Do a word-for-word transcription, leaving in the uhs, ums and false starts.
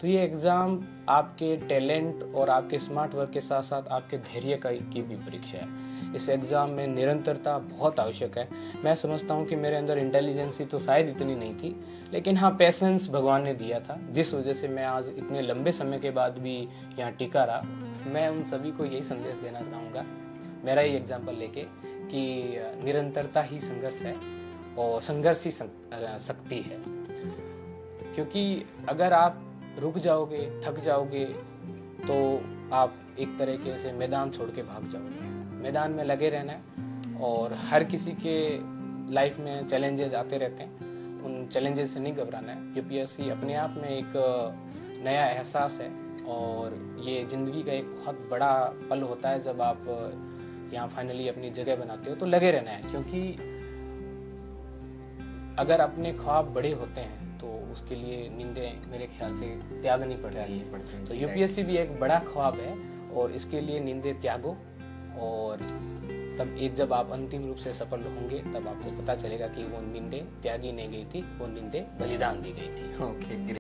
तो ये एग्ज़ाम आपके टैलेंट और आपके स्मार्ट वर्क के साथ साथ आपके धैर्य का की भी परीक्षा है। इस एग्ज़ाम में निरंतरता बहुत आवश्यक है। मैं समझता हूँ कि मेरे अंदर इंटेलिजेंसी तो शायद इतनी नहीं थी, लेकिन हाँ, पेशेंस भगवान ने दिया था, जिस वजह से मैं आज इतने लंबे समय के बाद भी यहाँ टिका रहा। मैं उन सभी को यही संदेश देना चाहूँगा, मेरा ही एग्जाम्पल लेके, कि निरंतरता ही संघर्ष है और संघर्ष ही शक्ति है। क्योंकि अगर आप रुक जाओगे, थक जाओगे, तो आप एक तरीके से मैदान छोड़ के भाग जाओगे। मैदान में लगे रहना है और हर किसी के लाइफ में चैलेंजेस आते रहते हैं, उन चैलेंजेस से नहीं घबराना है। यूपीएससी अपने आप में एक नया एहसास है और ये ज़िंदगी का एक बहुत बड़ा पल होता है जब आप यहाँ फाइनली अपनी जगह बनाते हो। तो लगे रहना है, क्योंकि अगर अपने ख्वाब बड़े होते हैं तो उसके लिए नींदें मेरे ख्याल से त्यागनी पड़ती है। तो यूपीएससी भी एक बड़ा ख्वाब है और इसके लिए नींदें त्यागो, और तब एक जब आप अंतिम रूप से सफल होंगे तब आपको पता चलेगा कि वो नींदें त्यागी नहीं गई थी, वो नींदें बलिदान दी गई थी। ओके।